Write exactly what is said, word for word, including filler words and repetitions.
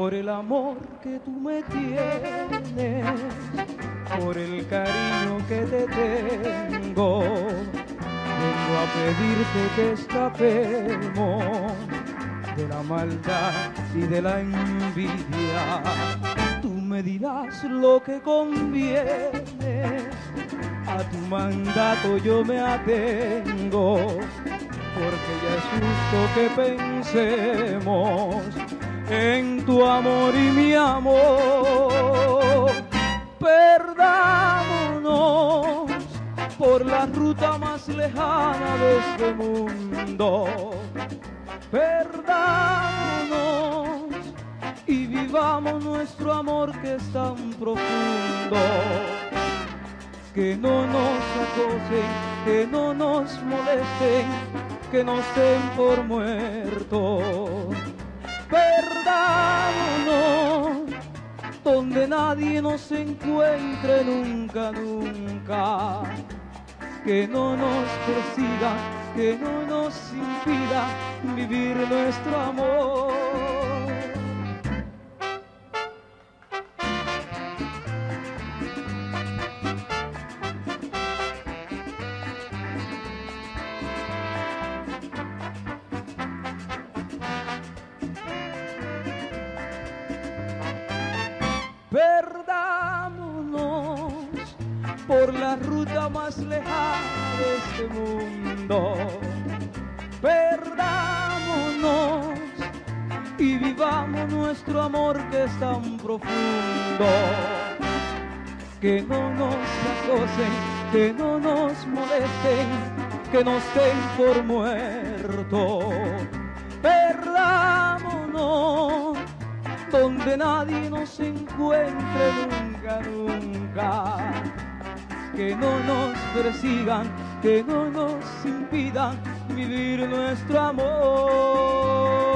por el amor que tú me tienes, por el cariño que te tengo. Vengo a pedirte que escapemos de la maldad y de la envidia. Tú me dirás lo que conviene, a tu mandato yo me atengo, porque ya es justo que pensemos en tu amor y mi amor. Perdámonos por la ruta más lejana de este mundo. Perdámonos y vivamos nuestro amor que es tan profundo. Que no nos acosen, que no nos molesten, que nos den por muertos. Perdámonos donde nadie nos encuentre nunca, nunca. Que no nos persiga, que no nos impida vivir nuestro amor. Perdámonos por la ruta más lejana de este mundo. Perdámonos y vivamos nuestro amor que es tan profundo. Que no nos acosen, que no nos molesten, que nos den por muertos. Perdámonos donde nadie nos encuentre nunca, nunca. Que no nos persigan, que no nos impidan vivir nuestro amor.